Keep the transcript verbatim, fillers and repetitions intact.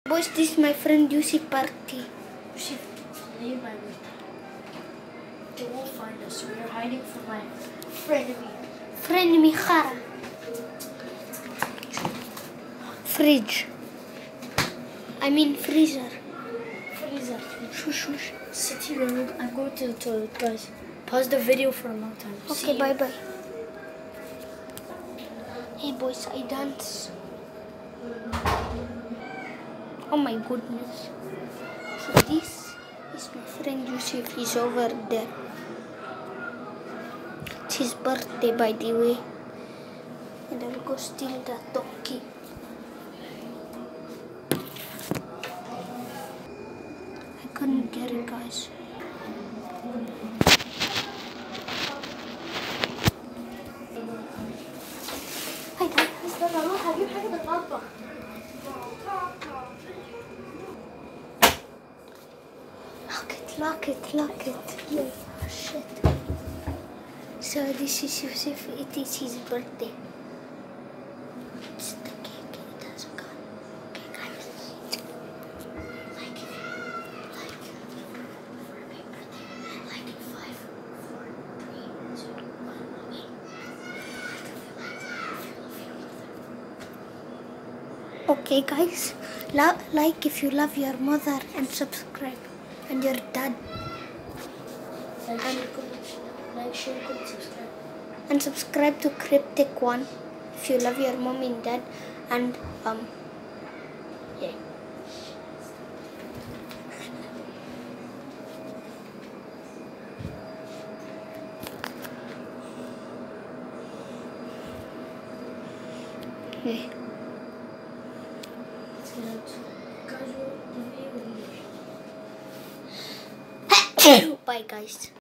Boys, this is my friend Yusuf party. Yusuf, leave my room. They won't find us. We are hiding from my frenemy. Frenemy Khara. Fridge. I mean freezer. Freezer. Shush, shush. Sit here. I'm going to the toilet, guys. Pause the video for a long time. Okay, bye bye. Hey boys, I dance. Oh my goodness. So this is my friend Yusuf. He's over there. It's his birthday, by the way. And I'll go steal that donkey. I couldn't get it, guys. Hi guys. استنى اروح اجيب حاجه من المطبخ. Lock it, lock it, lock it. Oh shit. So this is Yusuf. It is his birthday. It's the cake. It has a gun. Okay, guys. Like it. Like it. For a big birthday. Like it. Five, four, three, two, one. Okay. Okay, guys. La like if you love your mother and subscribe. And your dad. Like, share, comment, like, share, comment, subscribe. And subscribe to Cryptic One if you love your mom and dad. And um yeah. Yeah. Bye guys.